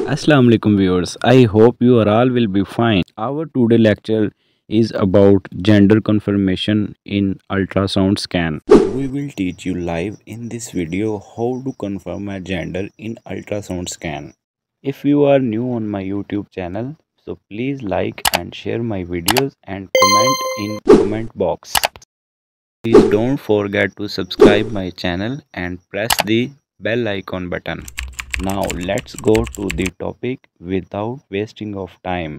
Assalamu alaikum viewers. I hope you are all will be fine. Our today lecture is about gender confirmation in ultrasound scan. We will teach you live in this video how to confirm a gender in ultrasound scan. If you are new on my YouTube channel, so please like and share my videos and comment in comment box. Please don't forget to subscribe my channel and press the bell icon button. Now let's go to the topic without wasting of time.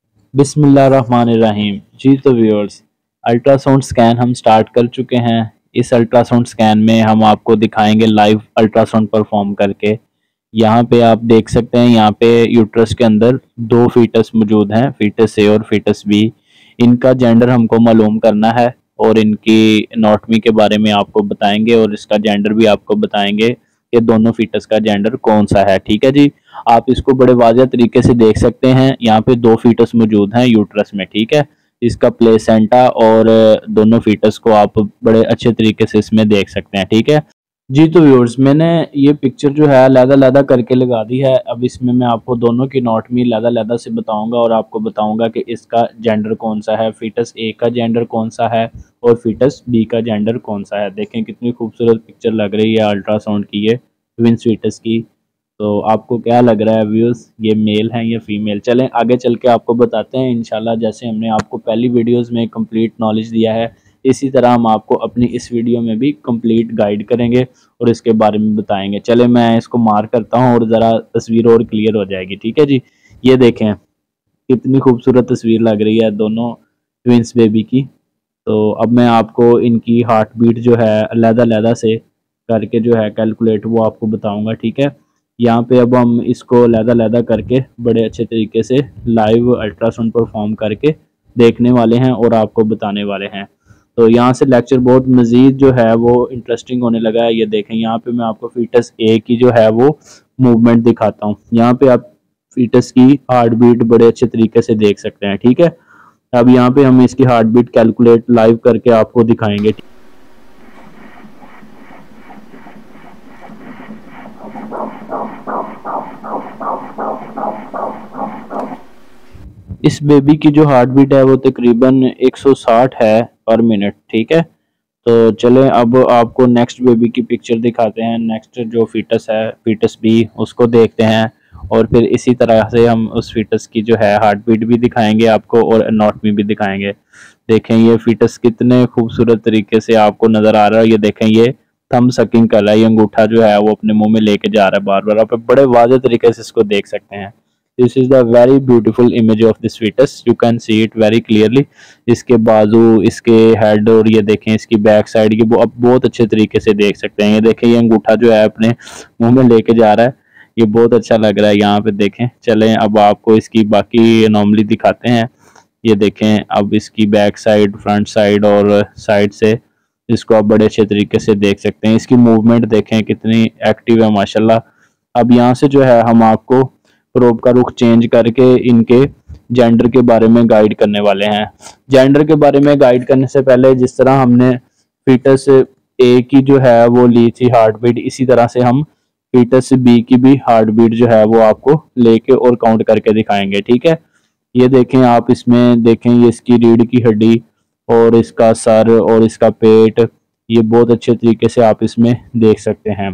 बिस्मिल्लाहिर्रहमानिर्रहीम। जी तो viewers, ultrasound scan हम start कर चुके हैं। इस ultrasound scan में हम आपको दिखाएंगे लाइव अल्ट्रासाउंड परफॉर्म करके। यहाँ पे आप देख सकते हैं, यहाँ पे यूट्रस के अंदर दो फीटस मौजूद हैं, फीटस ए और फीटस बी। इनका जेंडर हमको मालूम करना है और इनकी एनाटॉमी के बारे में आपको बताएंगे और इसका जेंडर भी आपको बताएंगे कि दोनों फीटस का जेंडर कौन सा है। ठीक है जी, आप इसको बड़े वाज़ेह तरीके से देख सकते हैं। यहाँ पे दो फीटस मौजूद हैं यूट्रस में। ठीक है, इसका प्लेसेंटा और दोनों फीटस को आप बड़े अच्छे तरीके से इसमें देख सकते हैं। ठीक है जी, तो व्यूअर्स, मैंने ये पिक्चर जो है अलग-अलग करके लगा दी है। अब इसमें मैं आपको दोनों की एनाटॉमी अलग-अलग से बताऊंगा और आपको बताऊंगा कि इसका जेंडर कौन सा है, फीटस ए का जेंडर कौन सा है और फीटस बी का जेंडर कौन सा है। देखें कितनी खूबसूरत पिक्चर लग रही है अल्ट्रासाउंड की, ये ट्विंस फीटस की। तो आपको क्या लग रहा है व्यूअर्स, ये मेल हैं या फीमेल? चलें आगे चल के आपको बताते हैं इंशाल्लाह। जैसे हमने आपको पहली वीडियोज़ में कंप्लीट नॉलेज दिया है, इसी तरह हम आपको अपनी इस वीडियो में भी कंप्लीट गाइड करेंगे और इसके बारे में बताएंगे। चले मैं इसको मार्क करता हूँ और ज़रा तस्वीर और क्लियर हो जाएगी। ठीक है जी, ये देखें कितनी खूबसूरत तस्वीर लग रही है दोनों ट्विंस बेबी की। तो अब मैं आपको इनकी हार्ट बीट जो है अलग-अलग से करके जो है कैलकुलेट वो आपको बताऊंगा। ठीक है, यहाँ पे अब हम इसको अलग-अलग करके बड़े अच्छे तरीके से लाइव अल्ट्रासाउंड परफॉर्म करके देखने वाले हैं और आपको बताने वाले हैं। तो यहाँ से लेक्चर बहुत मज़ीद जो है वो इंटरेस्टिंग होने लगा है। ये देखें, यहाँ पे मैं आपको फीटस ए की जो है वो मूवमेंट दिखाता हूँ। यहाँ पे आप फीटस की हार्ट बीट बड़े अच्छे तरीके से देख सकते हैं। ठीक है, अब यहाँ पे हम इसकी हार्ट बीट कैलकुलेट लाइव करके आपको दिखाएंगे। इस बेबी की जो हार्ट बीट है वो तकरीबन 160 है पर मिनट। ठीक है, तो चलें अब आपको नेक्स्ट बेबी की पिक्चर दिखाते हैं। नेक्स्ट जो फीटस है, फीटस बी, उसको देखते हैं और फिर इसी तरह से हम उस फीटस की जो है हार्ट बीट भी दिखाएंगे आपको और एनाटॉमी भी दिखाएंगे। देखें ये फीटस कितने खूबसूरत तरीके से आपको नज़र आ रहा है। ये देखें, ये थंब सकिंग कर रहा है, ये अंगूठा जो है वो अपने मुंह में लेके जा रहा है बार बार। आप बड़े वाज़ेह तरीके से इसको देख सकते हैं। This is the very beautiful image of this foetus, you can see it very clearly. इसके बाजू, इसके हेड और ये देखें इसकी बैक साइड की आप बहुत अच्छे तरीके से देख सकते हैं। ये देखें ये अंगूठा जो है अपने मुंह में लेके जा रहा है, ये बहुत अच्छा लग रहा है। यहाँ पे देखें, चलें अब आपको इसकी बाकी एनॉमली दिखाते हैं। ये देखें, अब इसकी बैक साइड, फ्रंट साइड और साइड से इसको आप बड़े अच्छे तरीके से देख सकते हैं। इसकी मूवमेंट देखें कितनी एक्टिव है माशाल्लाह। अब यहाँ से जो है हम आपको प्रोब का रुख चेंज करके इनके जेंडर के बारे में गाइड करने वाले हैं। जेंडर के बारे में गाइड करने से पहले जिस तरह हमने फीटस ए की जो है वो ली थी हार्ट बीट, इसी तरह से हम फीटस बी की भी हार्ट बीट जो है वो आपको लेके और काउंट करके दिखाएंगे। ठीक है, ये देखें आप, इसमें देखें ये इसकी रीढ़ की हड्डी और इसका सर और इसका पेट, ये बहुत अच्छे तरीके से आप इसमें देख सकते हैं।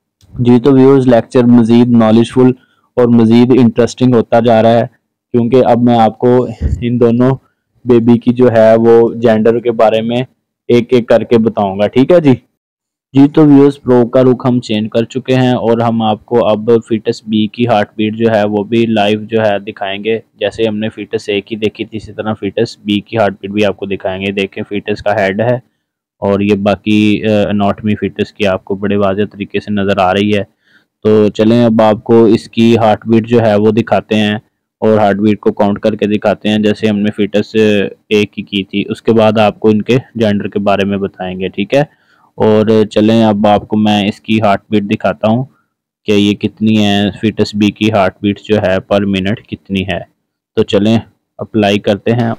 जी तो व्यूअर्स, लेक्चर मज़ीद नॉलेजफुल और मज़ीद इंटरेस्टिंग होता जा रहा है क्योंकि अब मैं आपको इन दोनों बेबी की जो है वो जेंडर के बारे में एक एक करके बताऊंगा। ठीक है जी। जी तो व्यूअर्स, प्रो का रुख हम चेंज कर चुके हैं और हम आपको अब फीटस बी की हार्ट बीट जो है वो भी लाइव जो है दिखाएंगे। जैसे हमने फीटस ए की देखी थी, इसी तरह फीटस बी की हार्ट बीट भी आपको दिखाएंगे। देखें फीटस का हेड है और ये बाकी एनाटॉमी फीटस की आपको बड़े वाज़ेह तरीके से नज़र आ रही है। तो चलें अब आपको इसकी हार्ट बीट जो है वो दिखाते हैं और हार्ट बीट को काउंट करके दिखाते हैं जैसे हमने फीटस ए की थी। उसके बाद आपको इनके जेंडर के बारे में बताएंगे। ठीक है, और चलें अब आपको मैं इसकी हार्ट बीट दिखाता हूँ कि ये कितनी है, फीटस बी की हार्ट बीट जो है पर मिनट कितनी है। तो चलें अप्लाई करते हैं।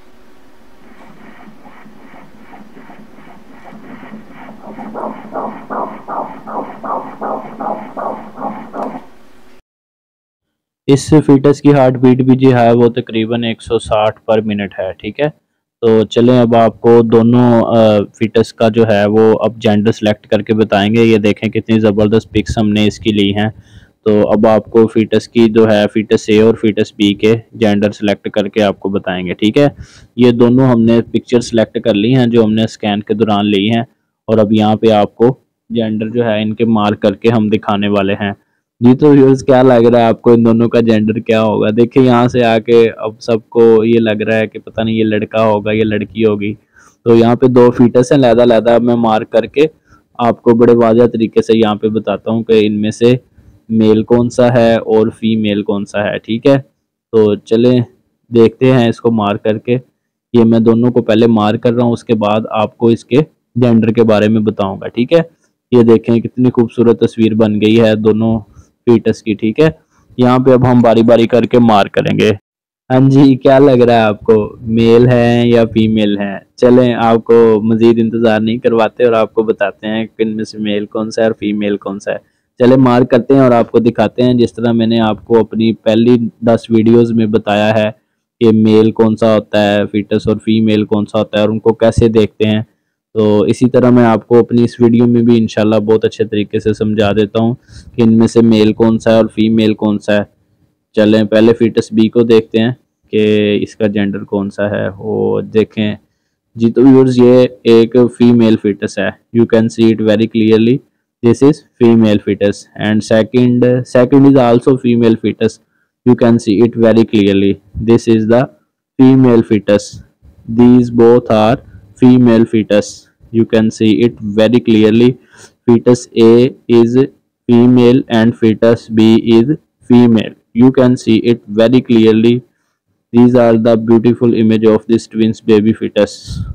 इस फीटस की हार्ट बीट भी जो है वो तकरीबन 160 पर मिनट है, ठीक है। तो चलें अब आपको दोनों फीटस का जो है वो अब जेंडर सेलेक्ट करके बताएंगे। ये देखें कितनी ज़बरदस्त पिक्स हमने इसकी ली हैं। तो अब आपको फीटस की जो है फीटस ए और फीटस बी के जेंडर सेलेक्ट करके आपको बताएंगे, ठीक है। ये दोनों हमने पिक्चर सेलेक्ट कर ली हैं जो हमने स्कैन के दौरान ली हैं, और अब यहाँ पे आपको जेंडर जो है इनके मार्क करके हम दिखाने वाले हैं जी। तो व्यूअर्स क्या लग रहा है आपको इन दोनों का जेंडर क्या होगा? देखिए यहाँ से आके अब सबको ये लग रहा है कि पता नहीं ये लड़का होगा या लड़की होगी। तो यहाँ पे दो फीटस हैं लहदा मैं मार्क करके आपको बड़े वाज़ह तरीके से यहाँ पे बताता हूँ कि इनमें से मेल कौन सा है और फीमेल कौन सा है, ठीक है। तो चलें देखते हैं इसको मार्क करके। ये मैं दोनों को पहले मार्क कर रहा हूँ, उसके बाद आपको इसके जेंडर के बारे में बताऊंगा, ठीक है। ये देखें कितनी खूबसूरत तस्वीर बन गई है दोनों फीटस की, ठीक है। यहाँ पे अब हम बारी बारी करके मार्क करेंगे। हाँ जी, क्या लग रहा है आपको, मेल है या फीमेल है? चलें आपको मजीद इंतज़ार नहीं करवाते और आपको बताते हैं कि इनमें से मेल कौन सा है और फीमेल कौन सा है। चले मार्क करते हैं और आपको दिखाते हैं, जिस तरह मैंने आपको अपनी पहली 10 वीडियोस में बताया है कि मेल कौन सा होता है फीटस और फीमेल कौन सा होता है और उनको कैसे देखते हैं। तो इसी तरह मैं आपको अपनी इस वीडियो में भी इंशाल्लाह बहुत अच्छे तरीके से समझा देता हूँ कि इनमें से मेल कौन सा है और फीमेल कौन सा है। चलें पहले फीटस बी को देखते हैं कि इसका जेंडर कौन सा है। वो देखें जी, तो व्यूअर्स ये एक फीमेल फीटस है, you can see it very clearly, this is female fetus, and second is also female fetus, you can see it very clearly, this is the female fetus, these both are female fetus, you can see it very clearly, fetus A is female and fetus B is female, you can see it very clearly. These are the beautiful image of this twins baby fetus.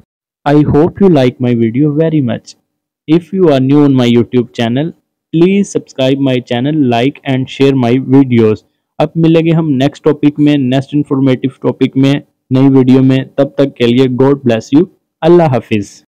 I hope you like my video very much. If you are new on my YouTube channel, please subscribe my channel, like and share my videos. अब मिलेंगे हम next topic में, next informative topic में, नई video में। तब तक के लिए गॉड ब्लेस यू, अल्लाह हाफिज़।